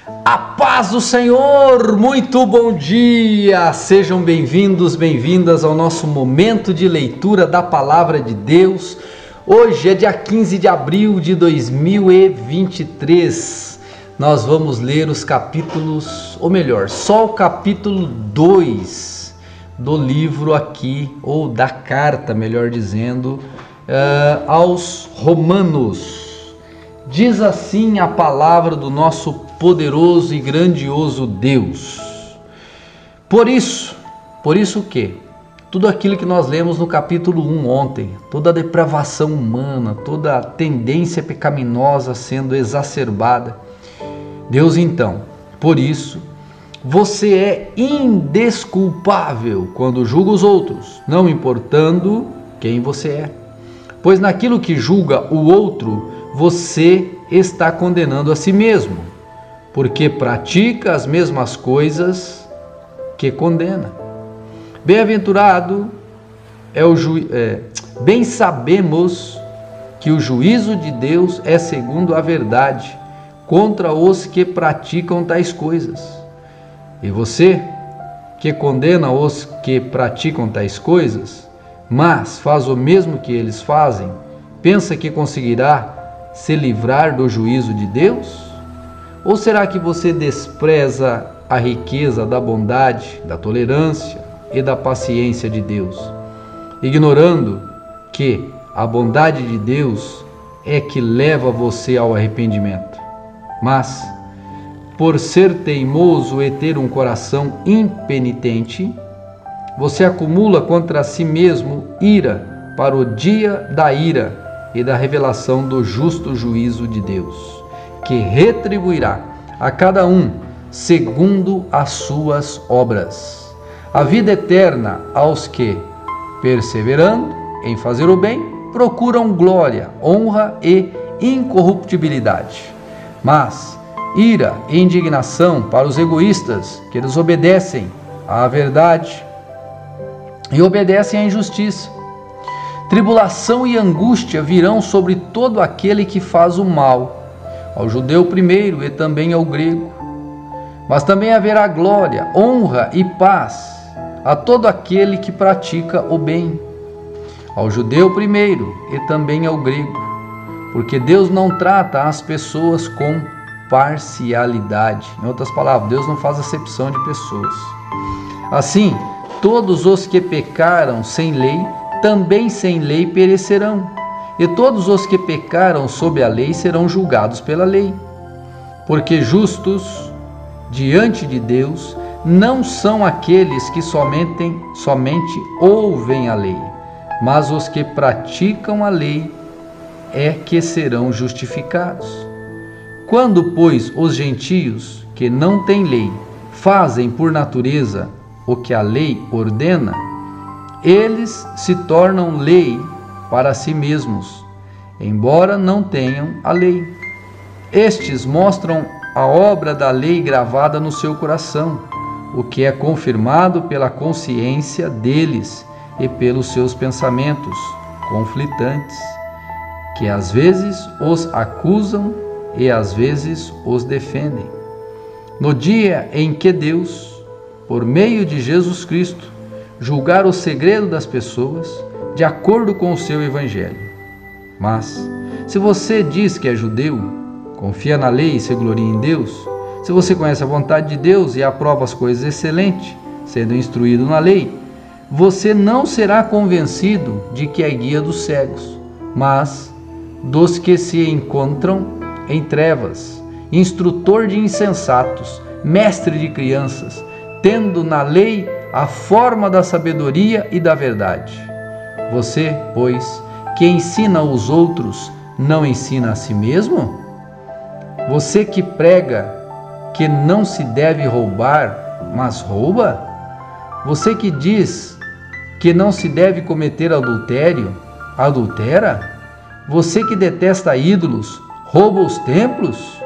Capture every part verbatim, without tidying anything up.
A paz do Senhor, muito bom dia! Sejam bem-vindos, bem-vindas ao nosso momento de leitura da Palavra de Deus. Hoje é dia quinze de abril de dois mil e vinte e três. Nós vamos ler os capítulos, ou melhor, só o capítulo dois do livro aqui, ou da carta, melhor dizendo, uh, aos Romanos. Diz assim a palavra do nosso poderoso e grandioso Deus. Por isso, por isso que tudo aquilo que nós lemos no capítulo um ontem, toda a depravação humana, toda a tendência pecaminosa sendo exacerbada, Deus então, por isso, você é indesculpável quando julga os outros, não importando quem você é. Pois naquilo que julga o outro, você está condenando a si mesmo, porque pratica as mesmas coisas que condena. Bem-aventurado é o juiz, é, bem sabemos que o juízo de Deus é segundo a verdade contra os que praticam tais coisas. E você, que condena os que praticam tais coisas, mas faz o mesmo que eles fazem, pensa que conseguirá se livrar do juízo de Deus? Ou será que você despreza a riqueza da bondade, da tolerância e da paciência de Deus, ignorando que a bondade de Deus é que leva você ao arrependimento? Mas, por ser teimoso e ter um coração impenitente, você acumula contra si mesmo ira para o dia da ira e da revelação do justo juízo de Deus, que retribuirá a cada um segundo as suas obras. A vida eterna aos que, perseverando em fazer o bem, procuram glória, honra e incorruptibilidade. Mas ira e indignação para os egoístas que desobedecem à verdade e obedecem à injustiça. Tribulação e angústia virão sobre todo aquele que faz o mal, ao judeu primeiro e também ao grego. Mas também haverá glória, honra e paz a todo aquele que pratica o bem, ao judeu primeiro e também ao grego, porque Deus não trata as pessoas com parcialidade. Em outras palavras, Deus não faz acepção de pessoas. Assim, todos os que pecaram sem lei, também sem lei perecerão, e todos os que pecaram sob a lei serão julgados pela lei. Porque justos diante de Deus não são aqueles que somente, somente ouvem a lei, mas os que praticam a lei é que serão justificados. Quando, pois, os gentios que não têm lei fazem por natureza o que a lei ordena, eles se tornam lei para si mesmos, embora não tenham a lei. Estes mostram a obra da lei gravada no seu coração, o que é confirmado pela consciência deles e pelos seus pensamentos conflitantes, que às vezes os acusam e às vezes os defendem. No dia em que Deus, por meio de Jesus Cristo, julgar o segredo das pessoas de acordo com o seu evangelho. Mas, se você diz que é judeu, confia na lei e se gloria em Deus, se você conhece a vontade de Deus e aprova as coisas excelentes, sendo instruído na lei, você não será convencido de que é guia dos cegos, mas dos que se encontram em trevas, instrutor de insensatos, mestre de crianças, tendo na lei a forma da sabedoria e da verdade. Você, pois, que ensina os outros, não ensina a si mesmo? Você que prega que não se deve roubar, mas rouba? Você que diz que não se deve cometer adultério, adultera? Você que detesta ídolos, rouba os templos?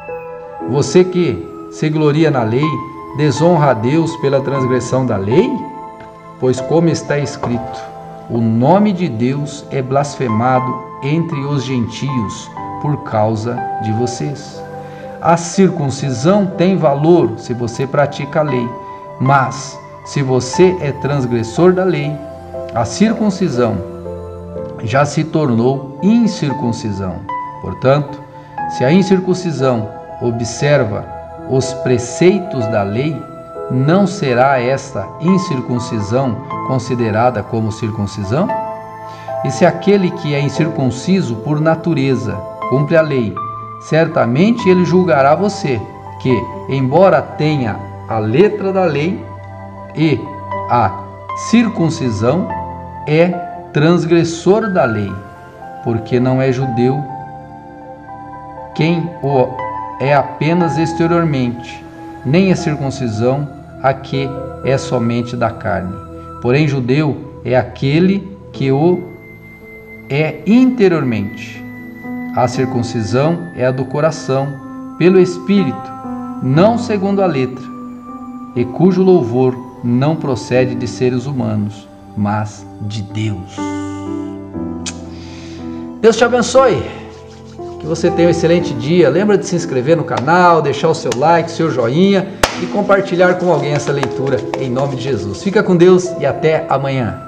Você que se gloria na lei, desonra a Deus pela transgressão da lei? Pois como está escrito, o nome de Deus é blasfemado entre os gentios por causa de vocês. a circuncisão tem valor se você pratica a lei, mas se você é transgressor da lei, a circuncisão já se tornou incircuncisão. Portanto, se a incircuncisão observa os preceitos da lei, não será esta incircuncisão considerada como circuncisão? E se aquele que é incircunciso por natureza cumpre a lei, certamente ele julgará você, que, embora tenha a letra da lei e a circuncisão, é transgressor da lei, porque não é judeu quem o é apenas exteriormente, nem a circuncisão a que é somente da carne. Porém, judeu é aquele que o é interiormente. A circuncisão é a do coração, pelo Espírito, não segundo a letra, e cujo louvor não procede de seres humanos, mas de Deus. Deus te abençoe, que você tenha um excelente dia. Lembra de se inscrever no canal, deixar o seu like, seu joinha e compartilhar com alguém essa leitura em nome de Jesus. Fica com Deus e até amanhã.